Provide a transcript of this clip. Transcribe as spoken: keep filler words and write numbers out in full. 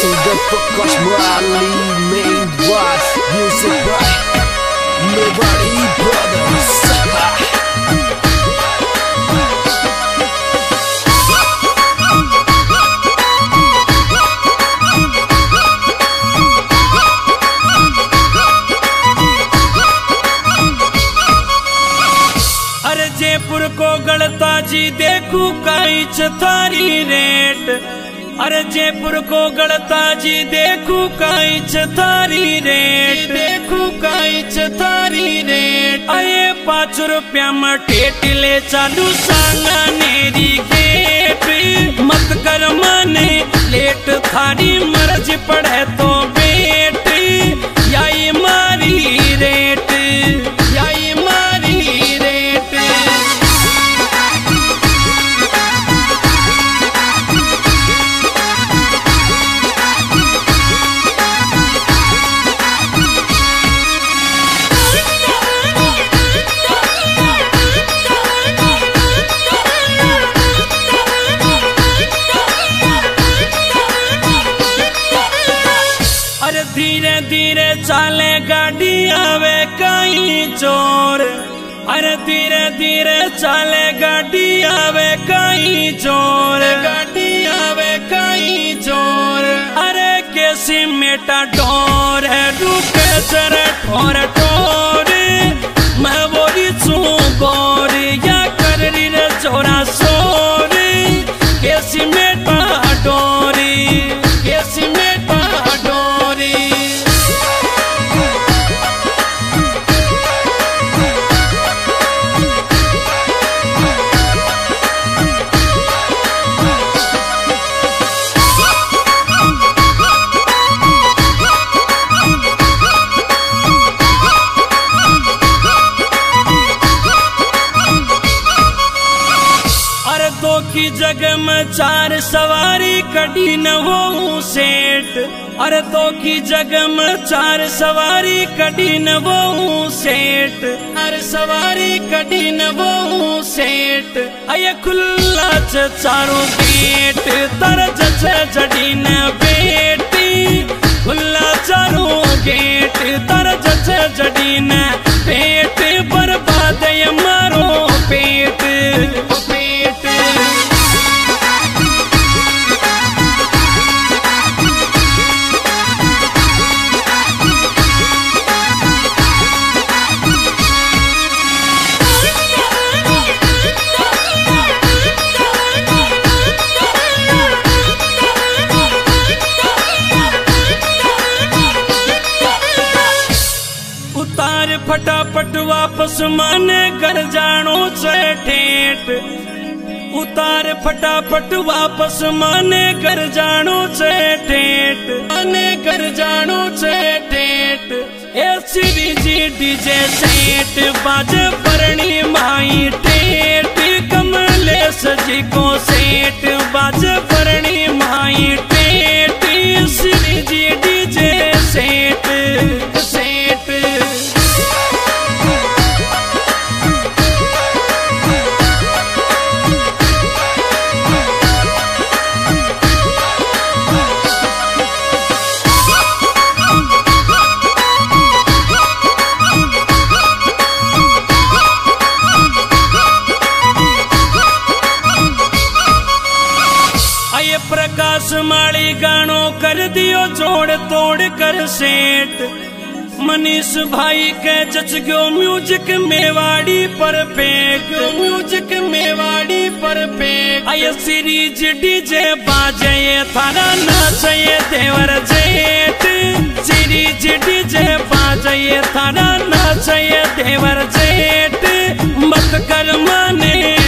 Sudah Prakash Murali main bass, music by Murali Brothers. अरे जयपुर को गढ़ता जी देखू काइच थारी रेट। अरे जयपुर को गढ़ता जी देखू काइच थारी रेट। देखू काइच थारी रेट। अये पाँच रुपया में ठेठ ले चालू सांगा नेरी गेट। मत कर माने लेट थारी मर्ज पड़े तो बेट। याई मारी रेट, याई मारी रेट। अरे धीरे धीरे चाले गाड़ी आवे कहीं चोर। अरे धीरे धीरे चाले गाड़ी आवे कहीं चोर। गाड़ी आवे कहीं चोर। अरे कैसी मेटा डोर है रुके जरा ठोर ठोर। मैं बोली छू गोर या कर रही रे चोरा सोर। कैसी मेटा डोरी, कैसी मेटा डोरी। अरे दो की जगह में चार सवारी कड़ी न वो सेठ। अरे दो की जगह में चार सवारी कड़ी न वो सेठ। अरे सवारी कड़ी न वो सेठ। अये खुला च चारों गेट तरज छ जड़ी न बेटी। खुला चारों गेट तरज छ जड़ी न पेट। बर्बाद ये मारो पेट, पेट। उतार फटाफट वापस माने घर जानो से ठेठ। उतार फटाफट वापस माने घर जानो से ठेठ। माने घर जानो से ठेठ। ए श्री जी डीजे सेठ बाजे परणी माई ठेठ। कमलेश जी को सेठ बाजे परणी माई ठेठ। श्री जी डीजे सेठ, सेठ। अये प्रकाश माली गानो कर दियो जोड़ तोड़ कर सेठ। मनीष भाई के जच गयो म्यूजिक मेवाड़ी पर फेंक। म्यूजिक मेवाड़ी पर फेंक। अये सीरीज डीजे बाजे थारा नाचे देवर जेठ। सीरीज डीजे बाजे थारा नाचे देवर जेठ। मत कर माने